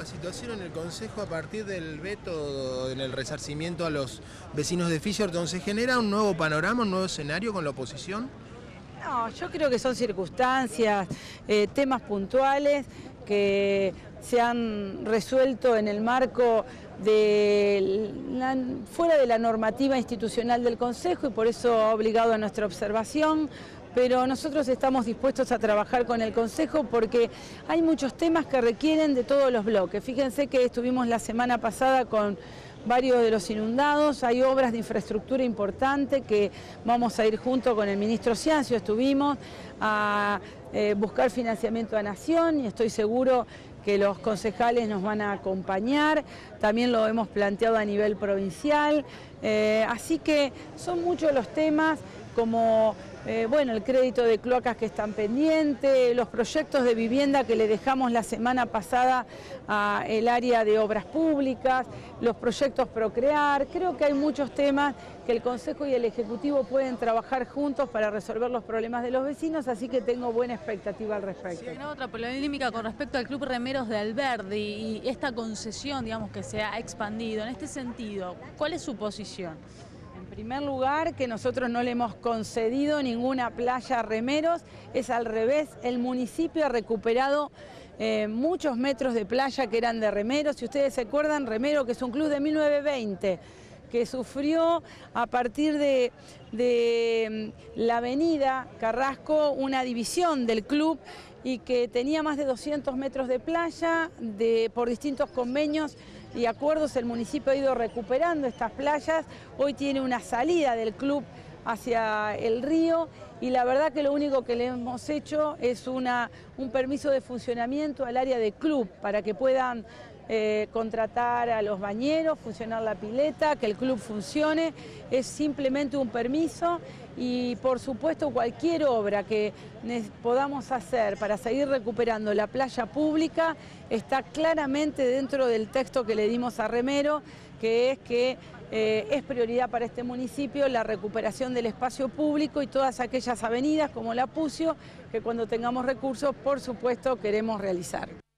la situación en el Consejo a partir del veto en el resarcimiento a los vecinos de Fisherton? ¿Se genera un nuevo panorama, un nuevo escenario con la oposición? No, yo creo que son circunstancias, temas puntuales que se han resuelto en el marco fuera de la normativa institucional del Consejo y por eso ha obligado a nuestra observación. Pero nosotros estamos dispuestos a trabajar con el Consejo porque hay muchos temas que requieren de todos los bloques. Fíjense que estuvimos la semana pasada con varios de los inundados, hay obras de infraestructura importante que vamos a ir junto con el ministro Ciancio, estuvimos a buscar financiamiento a Nación y estoy seguro que los concejales nos van a acompañar, también lo hemos planteado a nivel provincial, así que son muchos los temas como el crédito de cloacas que están pendientes, los proyectos de vivienda que le dejamos la semana pasada al área de obras públicas, los proyectos Procrear. Creo que hay muchos temas que el Consejo y el Ejecutivo pueden trabajar juntos para resolver los problemas de los vecinos, así que tengo buena expectativa al respecto. Sí, hay otra polémica con respecto al Club Remeros de Alberdi y esta concesión, digamos, que se ha expandido. En este sentido, ¿cuál es su posición? En primer lugar, que nosotros no le hemos concedido ninguna playa a Remeros, es al revés, el municipio ha recuperado muchos metros de playa que eran de Remeros. Si ustedes se acuerdan, Remero, que es un club de 1920, que sufrió a partir de la avenida Carrasco una división del club y que tenía más de 200 metros de playa, por distintos convenios y acuerdos el municipio ha ido recuperando estas playas. Hoy tiene una salida del club hacia el río y la verdad que lo único que le hemos hecho es un permiso de funcionamiento al área de club para que puedan contratar a los bañeros, funcionar la pileta, que el club funcione. Es simplemente un permiso y por supuesto cualquier obra que podamos hacer para seguir recuperando la playa pública está claramente dentro del texto que le dimos a Remero, que es prioridad para este municipio la recuperación del espacio público y todas aquellas avenidas como la Pucio que cuando tengamos recursos por supuesto queremos realizar.